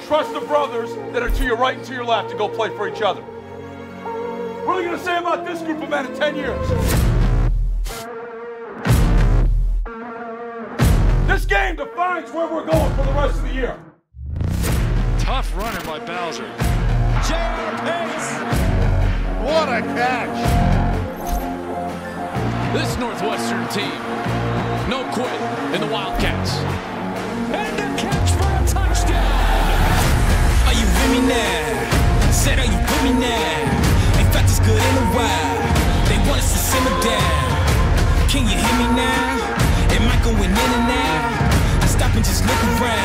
trust the brothers that are to your right and to your left to go play for each other. What are you going to say about this group of men in 10 years? This game defines where we're going for the rest of the year. Tough running by Bowser. J.R. Pace. What a catch. This Northwestern team, no quit in the Wildcats. And a catch for a touchdown. Are you with me now? Said, are you with me now? Ain't felt this good in a while. They want us to simmer down. Can you hear me now? Am I going in and out? I stop and just look around.